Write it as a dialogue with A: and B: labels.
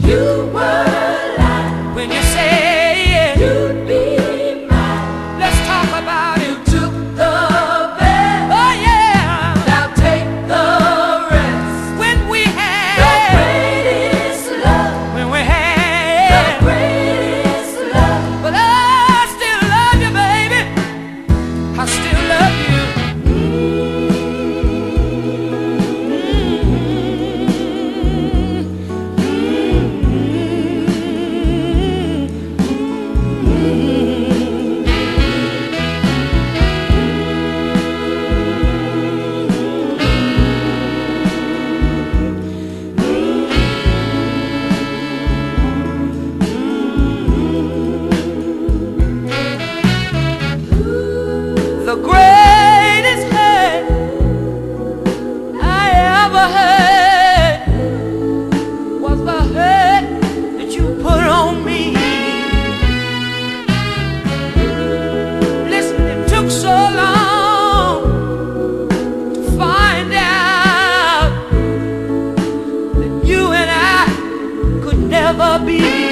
A: You were lying
B: when you said
A: you'd be mine.
B: let's talk about it.
A: You took the best.
B: Oh yeah,
A: Now take the rest.
B: when we
A: The
B: had,
A: greatest love.
B: when we
A: The
B: had,
A: greatest love.
B: but I still love you, baby. I still love you. The greatest hurt I ever heard was the hurt that you put on me. Listen, it took so long to find out that you and I could never be.